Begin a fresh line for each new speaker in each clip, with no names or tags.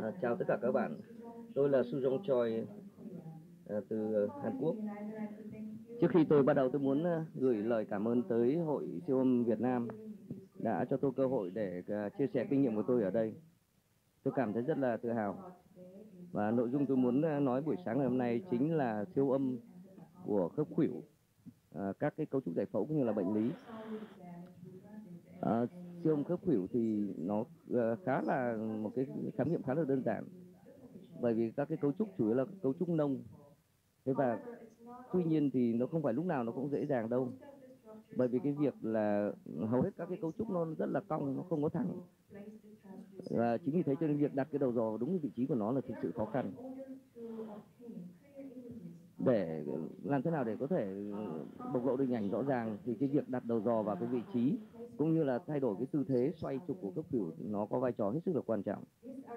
Chào tất cả các bạn, tôi là Su Jong Choi từ Hàn Quốc. Trước khi tôi bắt đầu, tôi muốn gửi lời cảm ơn tới Hội Siêu âm Việt Nam đã cho tôi cơ hội để chia sẻ kinh nghiệm của tôi ở đây. Tôi cảm thấy rất là tự hào. Và nội dung tôi muốn nói buổi sáng ngày hôm nay chính là siêu âm của khớp khuỷu, các cái cấu trúc giải phẫu cũng như là bệnh lý. Siêu âm khớp khuỷu thì nó khá là một cái khám nghiệm khá là đơn giản, bởi vì các cái cấu trúc chủ yếu là cấu trúc nông. Thế và tuy nhiên thì nó không phải lúc nào nó cũng dễ dàng đâu, bởi vì cái việc là hầu hết các cái cấu trúc nó rất là cong, nó không có thẳng. Và chính vì thế cho nên việc đặt cái đầu giò đúng vị trí của nó là thực sự khó khăn. Để làm thế nào để có thể bộc lộ được hình ảnh rõ ràng thì cái việc đặt đầu giò vào cái vị trí cũng như là thay đổi cái tư thế xoay trục của khớp khuỷu nó có vai trò hết sức là quan trọng.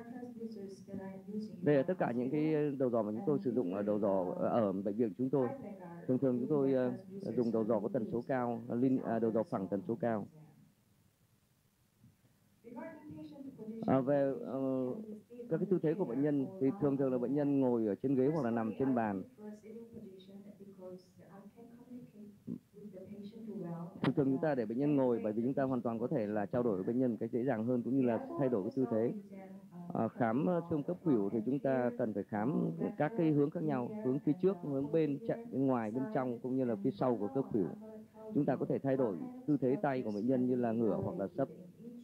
Đây là tất cả những cái đầu giò mà chúng tôi sử dụng ở đầu giò ở bệnh viện chúng tôi. Thường thường chúng tôi dùng đầu giò có tần số cao, đầu giò phẳng tần số cao. Về các cái tư thế của bệnh nhân thì thường thường là bệnh nhân ngồi ở trên ghế hoặc là nằm trên bàn. Thường thường chúng ta để bệnh nhân ngồi bởi vì chúng ta hoàn toàn có thể là trao đổi với bệnh nhân một cách dễ dàng hơn, cũng như là thay đổi cái tư thế. Khám siêu âm khớp khuỷu thì chúng ta cần phải khám các cái hướng khác nhau, hướng phía trước, hướng bên ngoài, bên trong cũng như là phía sau của khớp khuỷu. Chúng ta có thể thay đổi tư thế tay của bệnh nhân như là ngửa hoặc là sấp.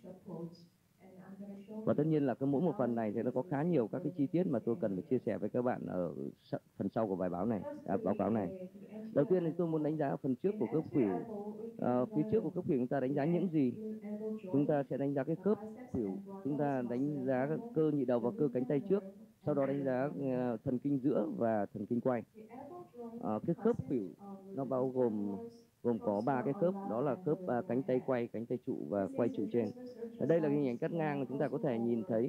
Và tất nhiên là mỗi một phần này thì nó có khá nhiều các cái chi tiết mà tôi cần phải chia sẻ với các bạn ở phần sau của báo cáo này. Đầu tiên thì tôi muốn đánh giá phần trước của khớp khuỷu. Phía trước của khớp khuỷu chúng ta đánh giá những gì? Chúng ta sẽ đánh giá cái khớp khuỷu, chúng ta đánh giá cơ nhị đầu và cơ cánh tay trước, sau đó đánh giá thần kinh giữa và thần kinh quay. Cái khớp khuỷu nó bao gồm có 3 cái khớp, đó là khớp cánh tay quay, cánh tay trụ và quay trụ trên. Ở đây là hình ảnh cắt ngang mà chúng ta có thể nhìn thấy.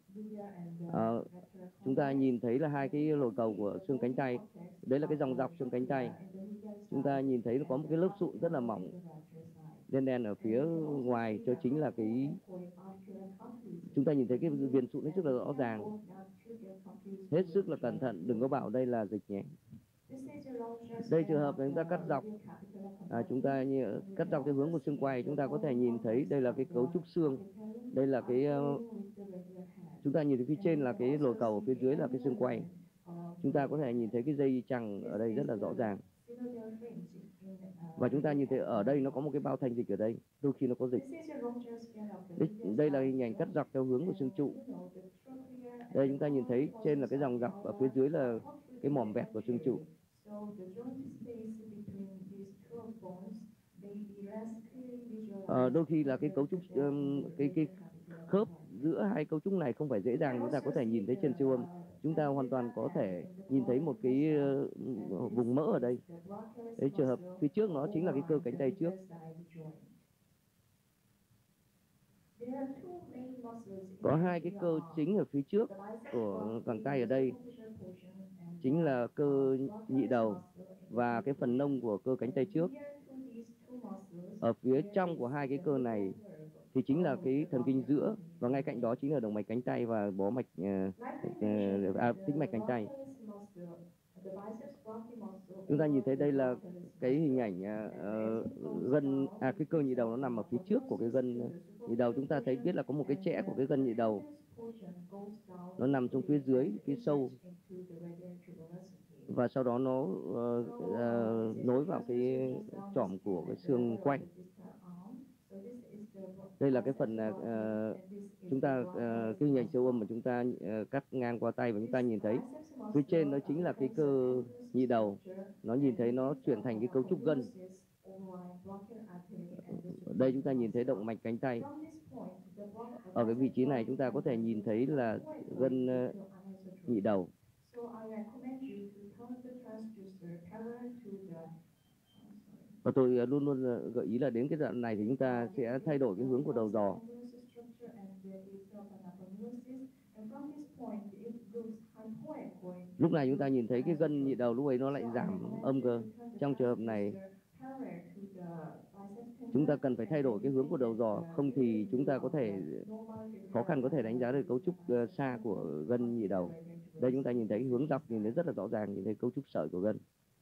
Chúng ta nhìn thấy là hai cái lồi cầu của xương cánh tay. Đấy là cái dòng dọc xương cánh tay. Chúng ta nhìn thấy nó có một cái lớp sụn rất là mỏng, đen đen ở phía ngoài, cho chính là cái chúng ta nhìn thấy cái viền sụn hết sức là rõ ràng. Hết sức là cẩn thận, đừng có bảo đây là dịch nhé. Đây trường hợp là chúng ta cắt dọc, chúng ta cắt dọc theo hướng của xương quay, chúng ta có thể nhìn thấy đây là cái cấu trúc xương, đây là cái chúng ta nhìn thấy phía trên là cái lồi cầu, phía dưới là cái xương quay. Chúng ta có thể nhìn thấy cái dây chằng ở đây rất là rõ ràng. Và chúng ta nhìn thấy ở đây nó có một cái bao thanh dịch ở đây, đôi khi nó có dịch. Đây là hình ảnh cắt dọc theo hướng của xương trụ. Đây chúng ta nhìn thấy trên là cái dòng dọc, ở phía dưới là cái mỏm vẹt của xương trụ. Đôi khi là cái cấu trúc cái khớp giữa hai cấu trúc này không phải dễ dàng chúng ta có thể nhìn thấy trên siêu âm. Chúng ta hoàn toàn có thể nhìn thấy một cái vùng mỡ ở đây. Đấy, trường hợp phía trước nó chính là cái cơ cánh tay trước. Có hai cái cơ chính ở phía trước của cẳng tay ở đây, chính là cơ nhị đầu và cái phần nông của cơ cánh tay trước. Ở phía trong của hai cái cơ này thì chính là cái thần kinh giữa, và ngay cạnh đó chính là động mạch cánh tay và bó mạch tĩnh mạch cánh tay. Chúng ta nhìn thấy đây là cái hình ảnh gân cái cơ nhị đầu nó nằm ở phía trước của cái gân nhị đầu. Chúng ta thấy biết là có một cái chẽ của cái gân nhị đầu, nó nằm trong phía dưới, phía sâu, và sau đó nó nối vào cái chỏm của cái xương quay. Đây là cái phần chúng ta cái hình ảnh siêu âm mà chúng ta cắt ngang qua tay, và chúng ta nhìn thấy phía trên nó chính là cái cơ nhị đầu, nó nhìn thấy nó chuyển thành cái cấu trúc gân. Đây chúng ta nhìn thấy động mạch cánh tay. Ở cái vị trí này chúng ta có thể nhìn thấy là gân nhị đầu. Và tôi luôn luôn gợi ý là đến cái đoạn này thì chúng ta sẽ thay đổi cái hướng của đầu giò. Lúc này chúng ta nhìn thấy cái gân nhị đầu lúc ấy nó lại giảm âm cơ. Trong trường hợp này Chúng ta cần phải thay đổi cái hướng của đầu giò, không thì chúng ta có thể khó khăn có thể đánh giá được cấu trúc xa của gân nhị đầu. Đây chúng ta nhìn thấy hướng dọc nhìn thấy rất là rõ ràng, nhìn thấy cấu trúc sợi của gân.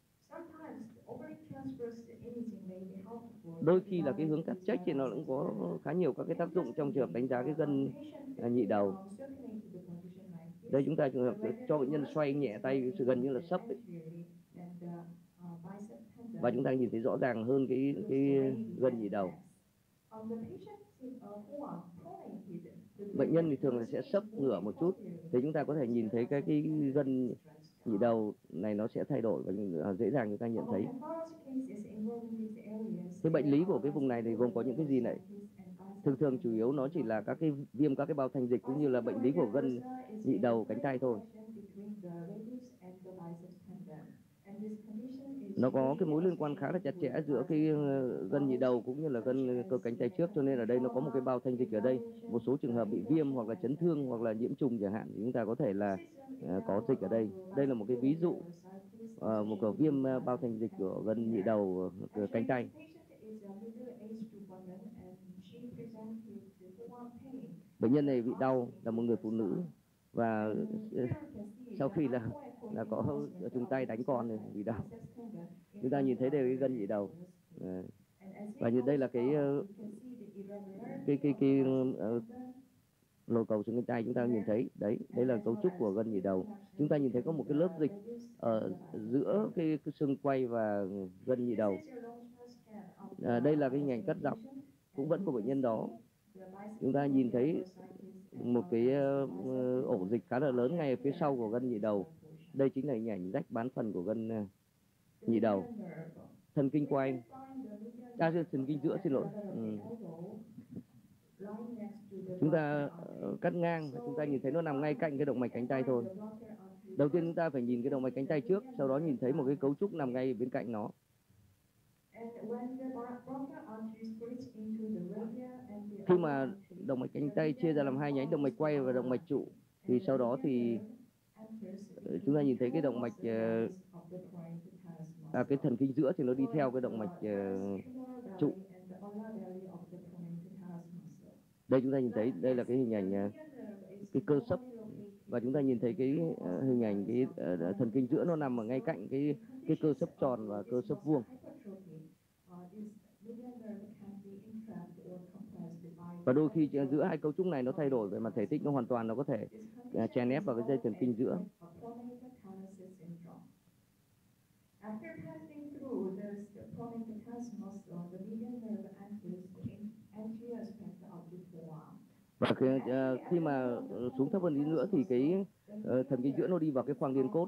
Đôi khi là cái hướng cắt check thì nó cũng có khá nhiều các cái tác dụng trong trường hợp đánh giá cái gân nhị đầu. Đây chúng ta trường hợp cho bệnh nhân xoay nhẹ tay sự gần như là sấp ấy. Và chúng ta nhìn thấy rõ ràng hơn cái gân nhị đầu. Bệnh nhân thì thường là sẽ sấp ngửa một chút, thì chúng ta có thể nhìn thấy cái gân nhị đầu này nó sẽ thay đổi và dễ dàng chúng ta nhận thấy. Cái bệnh lý của cái vùng này thì gồm có những cái gì này? Thường chủ yếu nó chỉ là các cái viêm các cái bao thành dịch cũng như là bệnh lý của gân nhị đầu cánh tay thôi. Nó có cái mối liên quan khá là chặt chẽ giữa cái gân nhị đầu cũng như là gân cơ cánh tay trước, cho nên ở đây nó có một cái bao thanh dịch ở đây. Một số trường hợp bị viêm hoặc là chấn thương hoặc là nhiễm trùng chẳng hạn thì chúng ta có thể là có dịch ở đây. Đây là một cái ví dụ một cái viêm bao thành dịch của gân nhị đầu cánh tay. Bệnh nhân này bị đau, là một người phụ nữ và sau khi là có dùng tay đánh con này bị đau. Chúng ta nhìn thấy đây cái gân nhị đầu. Và như đây là cái lồi cầu xương cánh tay chúng ta nhìn thấy đấy, đây là cấu trúc của gân nhị đầu. Chúng ta nhìn thấy có một cái lớp dịch ở giữa cái xương quay và gân nhị đầu. Đây là cái hình ảnh cắt dọc cũng vẫn của bệnh nhân đó. Chúng ta nhìn thấy một cái ổ dịch khá là lớn ngay ở phía sau của gân nhị đầu. Đây chính là hình ảnh rách bán phần của gân nhị đầu. Thần kinh quay, thần kinh giữa, xin lỗi. Chúng ta cắt ngang, chúng ta nhìn thấy nó nằm ngay cạnh cái động mạch cánh tay thôi. Đầu tiên chúng ta phải nhìn cái động mạch cánh tay trước, sau đó nhìn thấy một cái cấu trúc nằm ngay bên cạnh nó. Khi mà động mạch cánh tay chia ra làm hai nhánh, động mạch quay và động mạch trụ, thì sau đó thì chúng ta nhìn thấy cái động mạch cái thần kinh giữa thì nó đi theo cái động mạch trụ. Đây chúng ta nhìn thấy đây là cái hình ảnh cái cơ sấp, và chúng ta nhìn thấy cái hình ảnh cái thần kinh giữa nó nằm ở ngay cạnh cái cơ sấp tròn và cơ sấp vuông. Và đôi khi giữa hai cấu trúc này nó thay đổi về mặt thể tích, nó hoàn toàn nó có thể chèn ép vào cái dây thần kinh giữa. Và khi mà xuống thấp hơn tí nữa thì cái thần kinh giữa nó đi vào cái khoang điên cốt,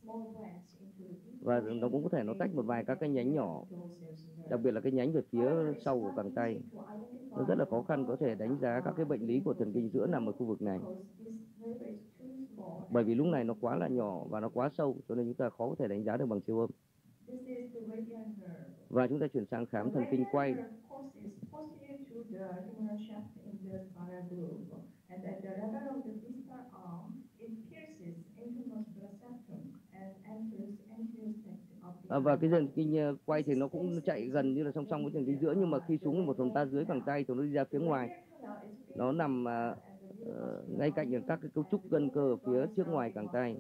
và nó cũng có thể nó tách một vài các cái nhánh nhỏ, đặc biệt là cái nhánh về phía sau của cẳng tay. Nó rất là khó khăn có thể đánh giá các cái bệnh lý của thần kinh giữa nằm ở khu vực này, bởi vì lúc này nó quá là nhỏ và nó quá sâu, cho nên chúng ta khó có thể đánh giá được bằng siêu âm. Và chúng ta chuyển sang khám thần kinh quay. Và cái thần kinh quay thì nó cũng chạy gần như là song song với thần kinh giữa, nhưng mà khi xuống một phần ta dưới cẳng tay thì nó đi ra phía ngoài. Nó nằm ngay cạnh các cái cấu trúc gân cơ ở phía trước ngoài cẳng tay.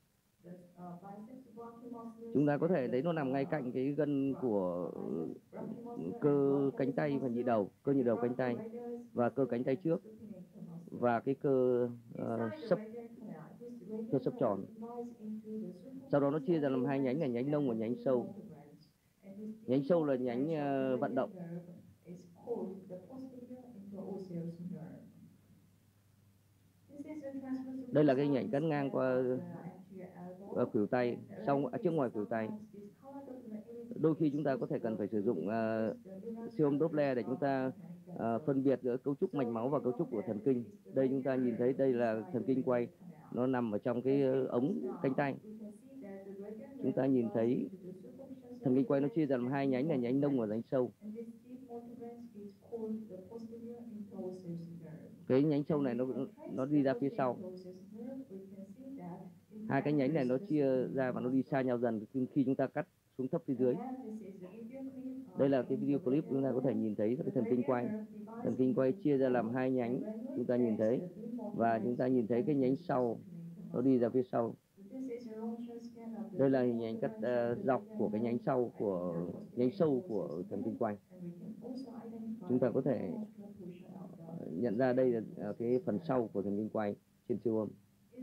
Chúng ta có thể thấy nó nằm ngay cạnh cái gân của cơ cánh tay và nhị đầu, cơ nhị đầu cánh tay và cơ cánh tay trước và cái cơ sấp tròn. Sau đó nó chia ra làm hai nhánh là nhánh nông và nhánh sâu. Nhánh sâu là nhánh vận động. Đây là cái hình ảnh cắt ngang qua khuỷu tay, trước ngoài khuỷu tay. Đôi khi chúng ta có thể cần phải sử dụng siêu âm Doppler để chúng ta phân biệt giữa cấu trúc mạch máu và cấu trúc của thần kinh. Đây chúng ta nhìn thấy đây là thần kinh quay, nó nằm ở trong cái ống cánh tay. Chúng ta nhìn thấy thần kinh quay nó chia ra làm hai nhánh là nhánh nông và nhánh sâu. Cái nhánh sâu này nó đi ra phía sau. Hai cái nhánh này nó chia ra và nó đi xa nhau dần khi chúng ta cắt xuống thấp phía dưới. Đây là cái video clip chúng ta có thể nhìn thấy cái thần kinh quay. Thần kinh quay chia ra làm hai nhánh, chúng ta nhìn thấy, và chúng ta nhìn thấy cái nhánh sau nó đi ra phía sau. Đây là hình ảnh cắt dọc của cái nhánh sau của nhánh sâu của thần kinh quay. Chúng ta có thể nhận ra đây là cái phần sau của thần kinh quay trên siêu âm.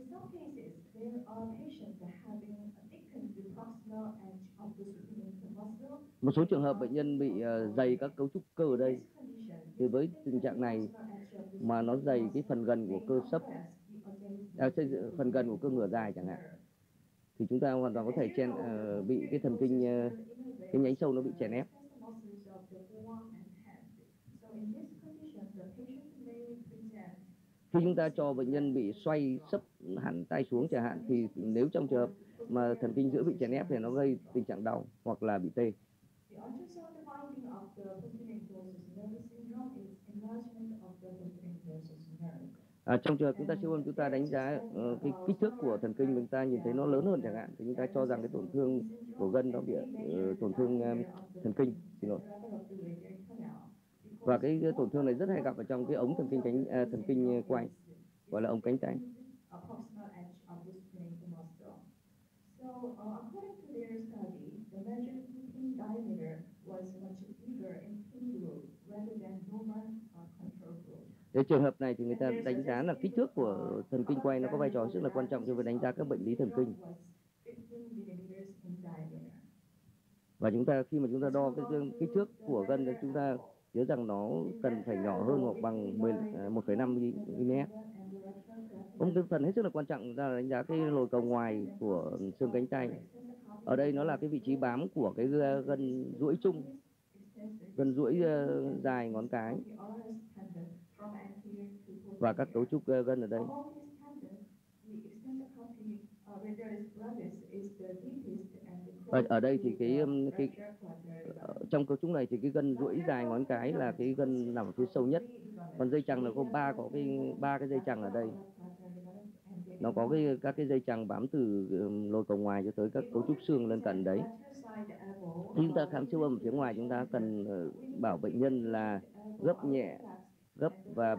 Một số trường hợp bệnh nhân bị dày các cấu trúc cơ ở đây, thì với tình trạng này mà nó dày cái phần gần của cơ sấp, phần gần của cơ ngửa dài chẳng hạn, thì chúng ta hoàn toàn có thể bị cái thần kinh cái nhánh sâu nó bị chèn ép. Khi chúng ta cho bệnh nhân bị xoay sấp hẳn tay xuống chẳng hạn, thì nếu trong trường hợp mà thần kinh giữa bị chèn ép thì nó gây tình trạng đau hoặc là bị tê. Trong trường hợp chúng ta siêu âm, chúng ta đánh giá cái kích thước của thần kinh, chúng ta nhìn thấy nó lớn hơn chẳng hạn, thì chúng ta cho rằng cái tổn thương của gân nó bị tổn thương thần kinh, xin lỗi. Và cái tổn thương này rất hay gặp ở trong cái ống thần kinh quay, gọi là ống cánh tay. Cái trường hợp này thì người ta đánh giá là kích thước của thần kinh quay nó có vai trò rất là quan trọng trong việc đánh giá các bệnh lý thần kinh. Và khi mà chúng ta đo cái kích thước của gân thì chúng ta nhớ rằng nó cần phải nhỏ hơn hoặc bằng 1,5 mm. Một cái phần hết sức là quan trọng chúng ta đánh giá cái lồi cầu ngoài của xương cánh tay. Ở đây nó là cái vị trí bám của cái gân duỗi chung, gân duỗi dài ngón cái và các cấu trúc gân ở đây. Ở đây thì trong cấu trúc này thì cái gân duỗi dài ngón cái là cái gân nằm ở phía sâu nhất, còn dây chằng là có ba cái dây chằng ở đây. Nó có các cái dây chằng bám từ lồi cầu ngoài cho tới các cấu trúc xương lân cận đấy. Khi chúng ta khám siêu âm ở phía ngoài, chúng ta cần bảo bệnh nhân là gấp nhẹ, và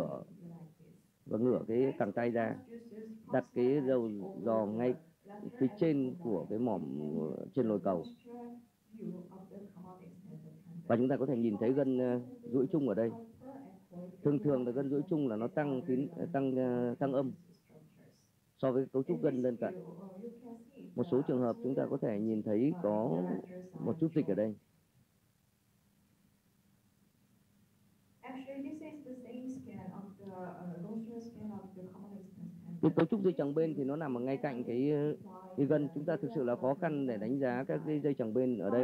ngửa cái cẳng tay ra, đặt cái đầu giò ngay phía trên của cái mỏm trên lồi cầu, và chúng ta có thể nhìn thấy gân duỗi chung ở đây. Thường là gân duỗi chung là nó tăng âm so với cấu trúc gân lân cận. Một số trường hợp chúng ta có thể nhìn thấy có một chút dịch ở đây. Cái cấu trúc dây chằng bên thì nó nằm ở ngay cạnh cái gân. Chúng ta thực sự là khó khăn để đánh giá các cái dây chằng bên ở đây.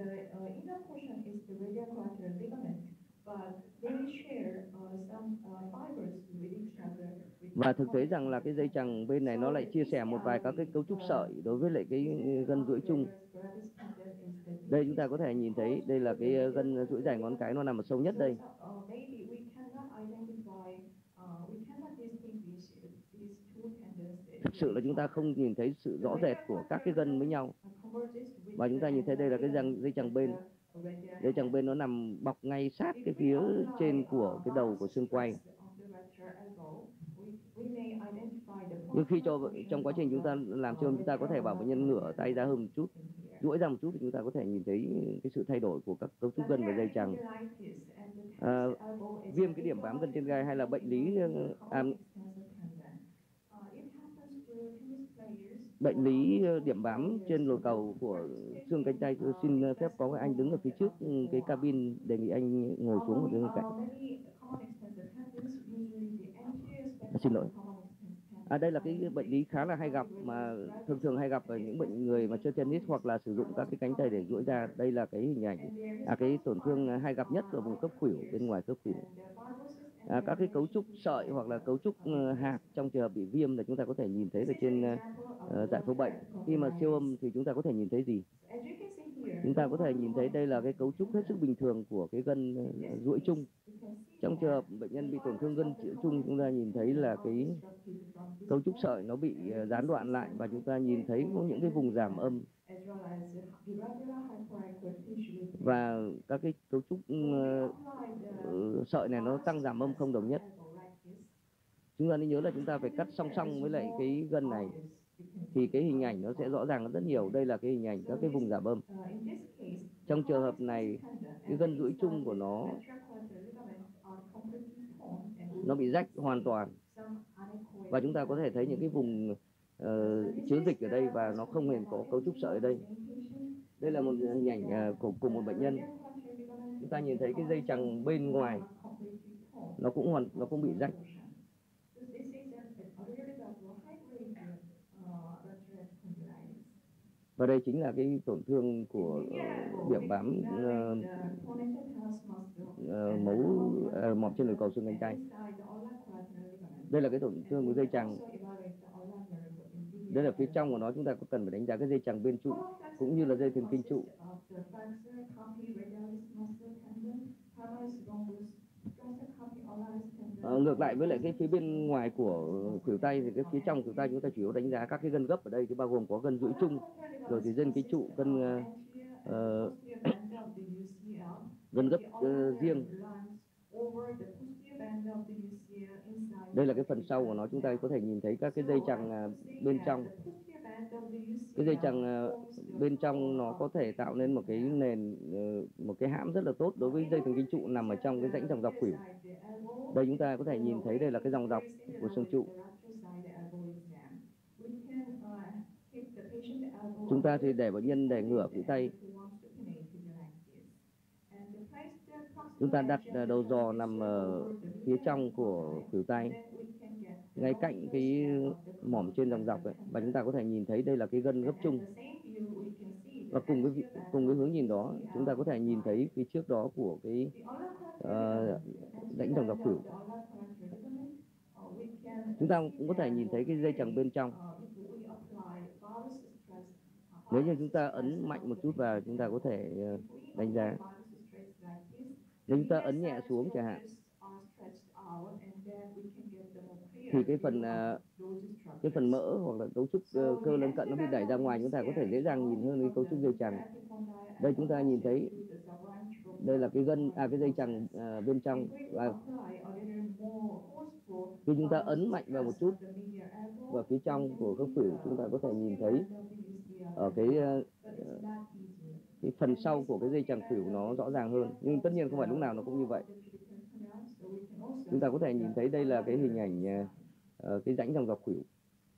Và thực tế rằng là cái dây chằng bên này nó lại chia sẻ một vài các cái cấu trúc sợi đối với lại cái gân duỗi chung. Đây chúng ta có thể nhìn thấy đây là cái gân duỗi dài ngón cái, nó nằm ở sâu nhất đây. Thực sự là chúng ta không nhìn thấy sự rõ rệt của các cái gân với nhau. Và chúng ta nhìn thấy đây là cái dây chằng bên. Dây chằng bên nó nằm bọc ngay sát cái phía trên của cái đầu của xương quay. Nhưng khi trong quá trình chúng ta làm siêu âm, chúng ta có thể bảo bệnh nhân ngửa tay ra hơn một chút, duỗi ra một chút, thì chúng ta có thể nhìn thấy cái sự thay đổi của các cấu trúc gân và dây chằng. Viêm cái điểm bám gân trên gai hay là bệnh lý điểm bám trên lồi cầu của xương cánh tay, tôi xin phép có anh đứng ở phía trước cái cabin, đề nghị anh ngồi xuống ở bên cạnh. Xin lỗi. Đây là cái bệnh lý khá là hay gặp, mà thường hay gặp ở những người mà chơi tennis hoặc là sử dụng các cái cánh tay để duỗi ra. Đây là cái hình ảnh cái tổn thương hay gặp nhất ở vùng khớp khuỷu, bên ngoài khớp khuỷu. Các cái cấu trúc sợi hoặc là cấu trúc hạt trong trường hợp bị viêm là chúng ta có thể nhìn thấy ở trên giải phẫu bệnh. Khi mà siêu âm thì chúng ta có thể nhìn thấy gì? Chúng ta có thể nhìn thấy đây là cái cấu trúc hết sức bình thường của cái gân duỗi chung. Trong trường hợp bệnh nhân bị tổn thương gân duỗi chung, chúng ta nhìn thấy là cái cấu trúc sợi nó bị gián đoạn lại, và chúng ta nhìn thấy có những cái vùng giảm âm Và các cái cấu trúc sợi này nó tăng giảm âm không đồng nhất. Chúng ta nên nhớ là chúng ta phải cắt song song với lại cái gân này thì cái hình ảnh nó sẽ rõ ràng hơn rất nhiều. Đây là cái hình ảnh các cái vùng giảm âm. Trong trường hợp này, cái gân duỗi chung của nó bị rách hoàn toàn, và chúng ta có thể thấy những cái vùng chứa dịch ở đây và nó không hề có cấu trúc sợi ở đây. Đây là một hình ảnh của cùng một bệnh nhân. Chúng ta nhìn thấy cái dây chằng bên ngoài nó cũng bị rách. Và đây chính là cái tổn thương của điểm bám mỏm trên nồi cầu xương cánh tay. Đây là cái tổn thương của dây chằng. Đây là phía trong của nó, chúng ta có cần phải đánh giá cái dây chằng bên trụ cũng như là dây thần kinh trụ. Ngược lại với lại cái phía bên ngoài của khuỷu tay thì cái phía trong khuỷu tay chúng ta chủ yếu đánh giá các cái gân gấp ở đây, thì bao gồm có gân duỗi chung, rồi thì gân cái trụ, gân gấp riêng. Đây là cái phần sau của nó, chúng ta có thể nhìn thấy các cái dây chằng bên trong. Cái dây chằng bên trong nó có thể tạo nên một cái nền, một cái hãm rất là tốt đối với dây thần kinh trụ nằm ở trong cái rãnh dòng dọc khuỷu. Đây chúng ta có thể nhìn thấy đây là cái dòng dọc của xương trụ. Chúng ta thì để bệnh nhân để ngửa khuỷu tay. Chúng ta đặt đầu giò nằm ở phía trong của khuỷu tay, ngay cạnh cái mỏm trên dòng dọc ấy. Và chúng ta có thể nhìn thấy đây là cái gân gấp chung. Và cùng cái hướng nhìn đó, chúng ta có thể nhìn thấy phía trước đó của cái rãnh dòng dọc khuỷu. Chúng ta cũng có thể nhìn thấy cái dây chằng bên trong. Nếu như chúng ta ấn mạnh một chút vào, chúng ta có thể đánh giá. Nếu chúng ta ấn nhẹ xuống chẳng hạn, thì cái phần mỡ hoặc là cấu trúc cơ lân cận nó bị đẩy ra ngoài, chúng ta có thể dễ dàng nhìn hơn cái cấu trúc dây chằng. Đây chúng ta nhìn thấy đây là cái cái dây chằng bên trong, và khi chúng ta ấn mạnh vào một chút vào phía trong của khớp khuỷu, chúng ta có thể nhìn thấy ở cái phần sau của cái dây chằng khuỷu nó rõ ràng hơn, nhưng tất nhiên không phải lúc nào nó cũng như vậy. Chúng ta có thể nhìn thấy đây là cái hình ảnh cái rãnh dòng dọc khuỷu.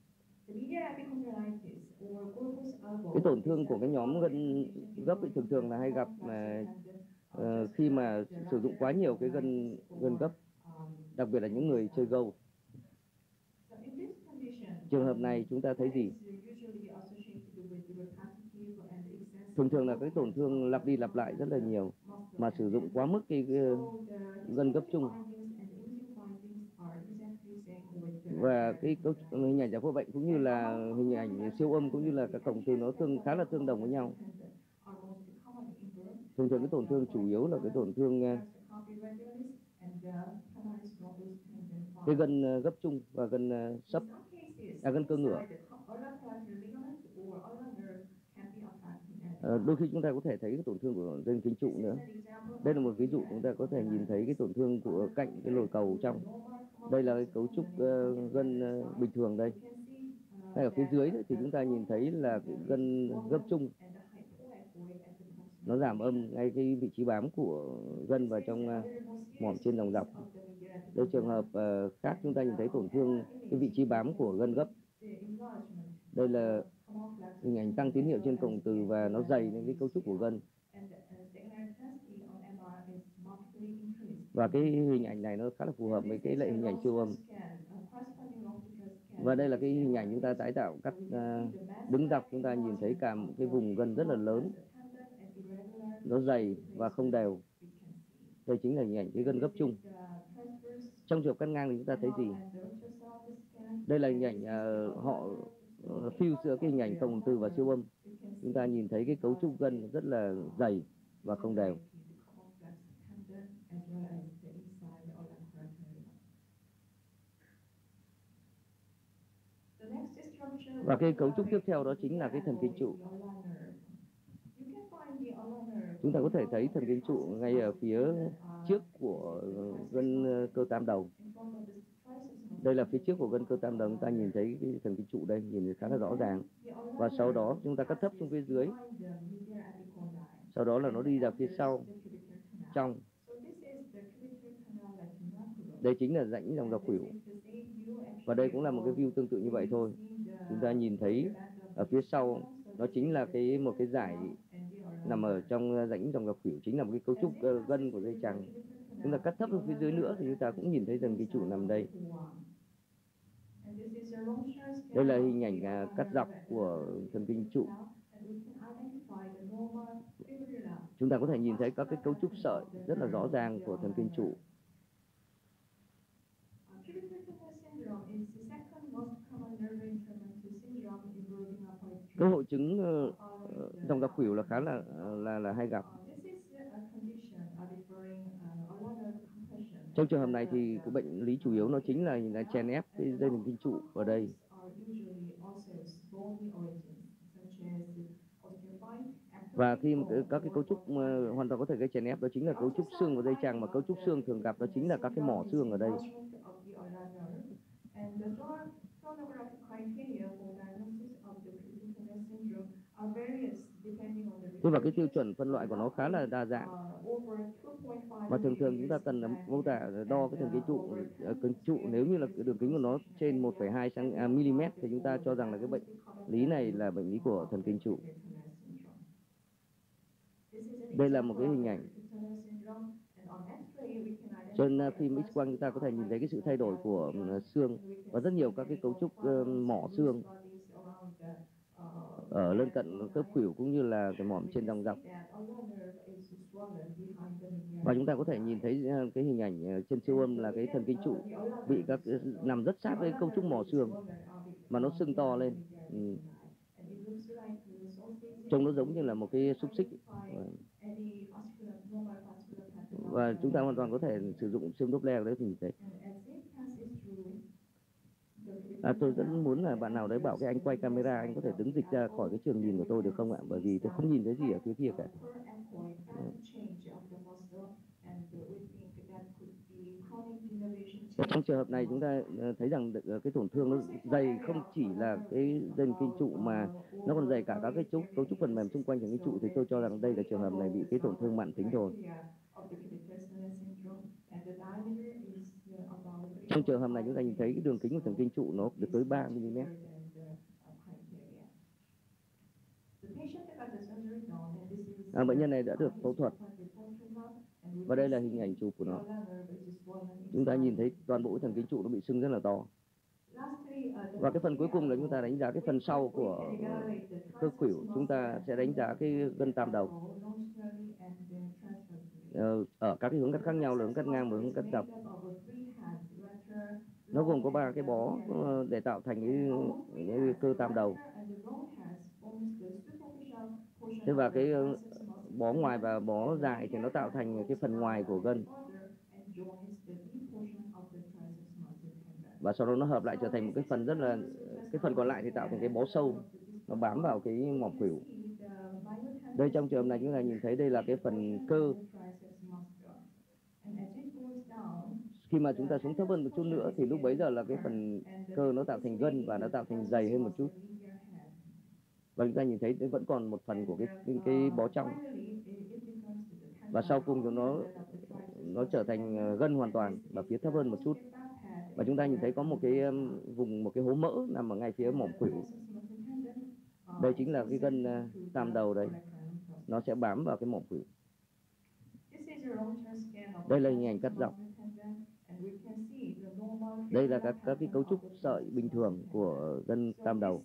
Cái tổn thương của cái nhóm gân gấp thì thường là hay gặp khi mà sử dụng quá nhiều cái gân gấp, đặc biệt là những người chơi golf. Trường hợp này chúng ta thấy gì? Thường là cái tổn thương lặp đi lặp lại rất là nhiều, mà sử dụng quá mức cái gân gấp chung. Và cái hình ảnh giải phẫu bệnh cũng như là hình ảnh siêu âm cũng như là các cổng từ nó khá là tương đồng với nhau. Thường cái tổn thương chủ yếu là cái tổn thương cái gân gấp chung và gân sấp, gân cơ ngửa. Đôi khi chúng ta có thể thấy cái tổn thương của dây kinh trụ nữa. Đây là một ví dụ, chúng ta có thể nhìn thấy cái tổn thương của cạnh cái lồi cầu trong. Đây là cái cấu trúc gân bình thường đây. Hay ở phía dưới thì chúng ta nhìn thấy là cái gân gấp chung. Nó giảm âm ngay cái vị trí bám của gân vào trong mỏm trên dòng dọc. Đây trường hợp khác chúng ta nhìn thấy tổn thương cái vị trí bám của gân gấp. Đây là hình ảnh tăng tín hiệu trên cổng từ và nó dày lên cái cấu trúc của gân. Và cái hình ảnh này nó khá là phù hợp với cái lại hình ảnh siêu âm. Và đây là cái hình ảnh chúng ta tái tạo cắt đứng dọc, chúng ta nhìn thấy cả một cái vùng gân rất là lớn, nó dày và không đều. Đây chính là hình ảnh cái gân gấp chung. Trong trường hợp cắt ngang thì chúng ta thấy gì? Đây là hình ảnh họ fuse giữa cái hình ảnh cổng từ và siêu âm. Chúng ta nhìn thấy cái cấu trúc gân rất là dày và không đều. Và cái cấu trúc tiếp theo đó chính là cái thần kinh trụ. Chúng ta có thể thấy thần kinh trụ ngay ở phía trước của gân cơ tam đầu. Đây là phía trước của gân cơ tam đầu, chúng ta nhìn thấy cái thần kinh trụ đây, nhìn thấy khá là rõ ràng. Và sau đó chúng ta cắt thấp xuống phía dưới. Sau đó là nó đi ra phía sau, trong. Đây chính là rãnh dòng dọc khuỷu. Và đây cũng là một cái view tương tự như vậy thôi. Chúng ta nhìn thấy ở phía sau, nó chính là một cái dải nằm ở trong rãnh dòng dọc khuỷu, chính là một cái cấu trúc gân của dây chằng. Chúng ta cắt thấp xuống phía dưới nữa thì chúng ta cũng nhìn thấy thần kinh trụ nằm đây. Đây là hình ảnh cắt dọc của thần kinh trụ. Chúng ta có thể nhìn thấy các cái cấu trúc sợi rất là rõ ràng của thần kinh trụ. Cái hội chứng dòng dọc khuỷu là khá là hay gặp. Trong trường hợp này thì cái bệnh lý chủ yếu nó chính là chèn ép cái dây thần kinh trụ ở đây. Và khi mà các cái cấu trúc hoàn toàn có thể gây chèn ép, đó chính là cấu trúc xương của dây chằng, mà cấu trúc xương thường gặp đó chính là các cái mỏ xương ở đây. Thế và cái tiêu chuẩn phân loại của nó khá là đa dạng. Và thường thường chúng ta cần mô tả đo cái thần kinh trụ, nếu như là cái đường kính của nó trên 1,2 mm thì chúng ta cho rằng là cái bệnh lý này là bệnh lý của thần kinh trụ. Đây là một cái hình ảnh. Trên phim X-quang chúng ta có thể nhìn thấy cái sự thay đổi của xương và rất nhiều các cái cấu trúc mỏ xương ở lân cận khớp khuỷu cũng như là cái mỏm trên dòng dọc. Và chúng ta có thể nhìn thấy cái hình ảnh trên siêu âm là cái thần kinh trụ bị nằm rất sát với cấu trúc mỏ xương mà nó sưng to lên. Trông nó giống như là một cái xúc xích. Và chúng ta hoàn toàn có thể sử dụng siêu Doppler đấy thì nhìn thấy. Tôi rất muốn là bạn nào đấy bảo cái anh quay camera, anh có thể đứng dịch ra khỏi cái trường nhìn của tôi được không ạ? Bởi vì tôi không nhìn thấy gì ở phía kia cả. Trong trường hợp này chúng ta thấy rằng cái tổn thương nó dày không chỉ là cái dây thần kinh trụ mà nó còn dày cả các cái cấu trúc phần mềm xung quanh thần kinh trụ, thì tôi cho rằng đây là trường hợp này bị cái tổn thương mãn tính rồi. Trong trường hợp này chúng ta nhìn thấy cái đường kính của thần kinh trụ nó được tới 3 mm. Bệnh nhân này đã được phẫu thuật và đây là hình ảnh chụp của nó. Chúng ta nhìn thấy toàn bộ thần kinh trụ nó bị sưng rất là to. Và cái phần cuối cùng là chúng ta đánh giá cái phần sau của khớp khuỷu. Chúng ta sẽ đánh giá cái gân tam đầu ở các cái hướng cắt khác nhau, là hướng cắt ngang và hướng cắt dọc. Nó gồm có 3 cái bó để tạo thành cái cơ tam đầu. Thế và cái bó ngoài và bó dài thì nó tạo thành cái phần ngoài của gân. Và sau đó nó hợp lại trở thành một cái phần cái phần còn lại thì tạo thành cái bó sâu, nó bám vào cái mỏm khuỷu. Đây trong trường hợp này chúng ta nhìn thấy đây là cái phần cơ. Khi mà chúng ta xuống thấp hơn một chút nữa thì lúc bấy giờ là cái phần cơ nó tạo thành gân và nó tạo thành dày hơn một chút. Và chúng ta nhìn thấy vẫn còn một phần của cái bó trong. Và sau cùng thì nó trở thành gân hoàn toàn và phía thấp hơn một chút. Và chúng ta nhìn thấy có một cái hố mỡ nằm ở ngay phía mỏm khuỷu. Đây chính là cái gân tam đầu đấy. Nó sẽ bám vào cái mỏm khuỷu. Đây là hình ảnh cắt dọc. Đây là các cái cấu trúc sợi bình thường của gân tam đầu.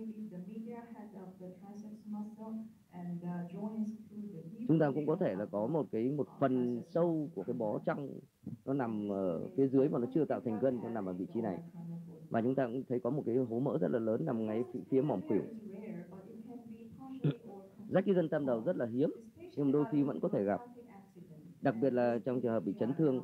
Chúng ta cũng có thể là có một phần sâu của cái bó trong, nó nằm ở phía dưới mà nó chưa tạo thành gân, nó nằm ở vị trí này. Và chúng ta cũng thấy có một cái hố mỡ rất là lớn nằm ngay phía mỏm khuỷu. Rách cái gân tam đầu rất là hiếm, nhưng đôi khi vẫn có thể gặp, đặc biệt là trong trường hợp bị chấn thương.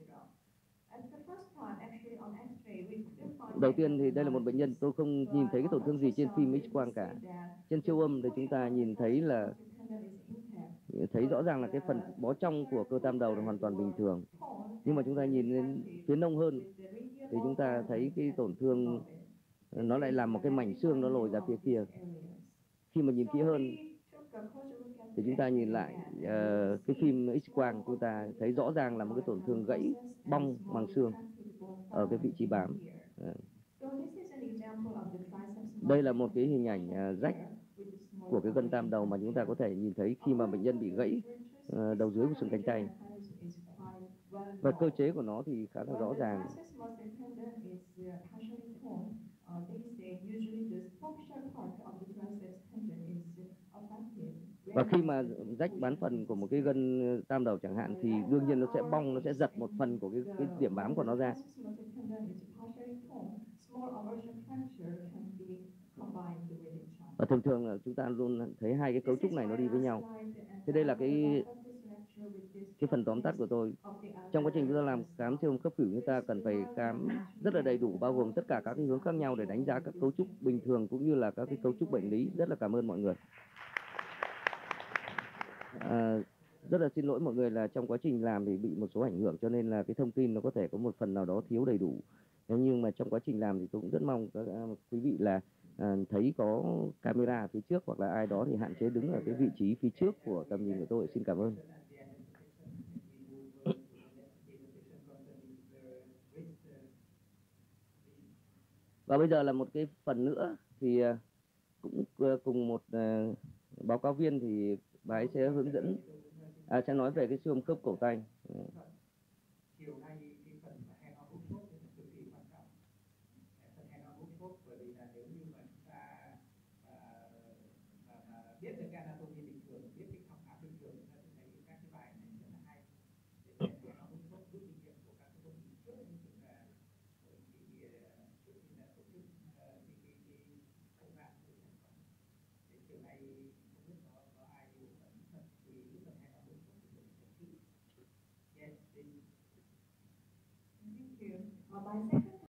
Đầu tiên thì đây là một bệnh nhân, tôi không nhìn thấy cái tổn thương gì trên phim X-quang cả. Trên siêu âm thì chúng ta nhìn thấy là thấy rõ ràng là cái phần bó trong của cơ tam đầu là hoàn toàn bình thường. Nhưng mà chúng ta nhìn lên phía nông hơn thì chúng ta thấy cái tổn thương nó lại làm một cái mảnh xương nó lồi ra phía kia. Khi mà nhìn kỹ hơn thì chúng ta nhìn lại cái phim X-quang, chúng ta thấy rõ ràng là một cái tổn thương gãy bong màng xương ở cái vị trí bám. Đây là một cái hình ảnh rách của cái gân tam đầu mà chúng ta có thể nhìn thấy khi mà bệnh nhân bị gãy đầu dưới của xương cánh tay. Và cơ chế của nó thì khá là rõ ràng. Và khi mà rách bán phần của một cái gân tam đầu chẳng hạn thì đương nhiên nó sẽ bong, nó sẽ giật một phần của cái điểm bám của nó ra. Và thường thường là chúng ta luôn thấy hai cái cấu trúc này nó đi với nhau. Thế đây là cái phần tóm tắt của tôi. Trong quá trình chúng ta làm khám siêu âm cấp khỉu, chúng ta cần phải khám rất là đầy đủ, bao gồm tất cả các cái hướng khác nhau để đánh giá các cấu trúc bình thường cũng như là các cái cấu trúc bệnh lý. Rất là cảm ơn mọi người. Rất là xin lỗi mọi người là trong quá trình làm thì bị một số ảnh hưởng, cho nên là cái thông tin nó có thể có một phần nào đó thiếu đầy đủ. Nhưng mà trong quá trình làm thì tôi cũng rất mong các quý vị là thấy có camera phía trước hoặc là ai đó thì hạn chế đứng ở cái vị trí phía trước của tầm nhìn của tôi. Xin cảm ơn. Và bây giờ là một cái phần nữa thì cũng cùng một báo cáo viên thì bà ấy sẽ hướng dẫn, sẽ nói về cái siêu âm khớp cổ tay.
Chiều nay cái phần mà hand on hút thuốc là cực kỳ quan trọng. Phần hand on hút thuốc bởi vì là nếu như mà chúng ta biết được cái anatomy bình thường, biết cái phòng áp bình thường, chúng ta sẽ thấy các cái bài này rất là hay. Để hand on hút thuốc rút kinh nghiệm của các cái công ty trước, như là trước khi là tổ chức cái công đoạn của sản phẩm. Đến chiều nay không biết có ai yêu phần thật thì lúc phần hand on hút thuốc thì được thật kỹ. Yes, please.
Thank you. By second